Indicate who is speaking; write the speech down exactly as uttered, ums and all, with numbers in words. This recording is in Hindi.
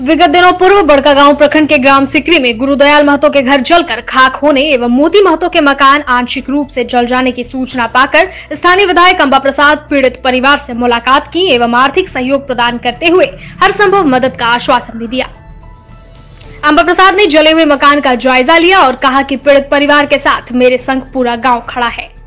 Speaker 1: विगत दिनों पूर्व बड़कागांव प्रखंड के ग्राम सिकरी में गुरुदयाल महतो के घर जलकर खाक होने एवं मोती महतो के मकान आंशिक रूप से जल जाने की सूचना पाकर स्थानीय विधायक अंबा प्रसाद पीड़ित परिवार से मुलाकात की एवं आर्थिक सहयोग प्रदान करते हुए हर संभव मदद का आश्वासन भी दिया। अंबा प्रसाद ने जले हुए मकान का जायजा लिया और कहा कि पीड़ित परिवार के साथ मेरे संग पूरा गाँव खड़ा है।